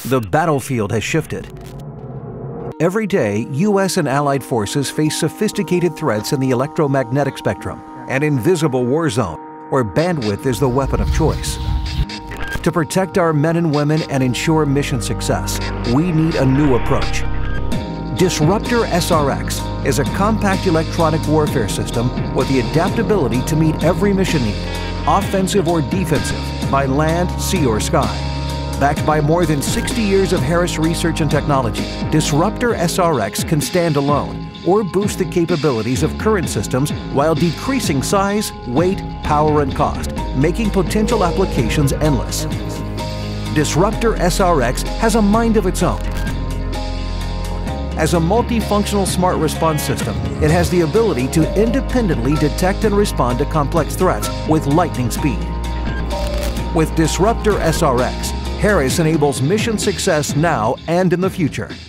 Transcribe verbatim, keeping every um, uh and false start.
The battlefield has shifted. Every day, U S and allied forces face sophisticated threats in the electromagnetic spectrum, an invisible war zone where bandwidth is the weapon of choice. To protect our men and women and ensure mission success, we need a new approach. Disruptor S R X is a compact electronic warfare system with the adaptability to meet every mission need, offensive or defensive, by land, sea, or sky. Backed by more than sixty years of Harris research and technology, Disruptor S R X can stand alone or boost the capabilities of current systems while decreasing size, weight, power, and cost, making potential applications endless. Disruptor S R X has a mind of its own. As a multifunctional smart response system, it has the ability to independently detect and respond to complex threats with lightning speed. With Disruptor S R X, Harris enables mission success now and in the future.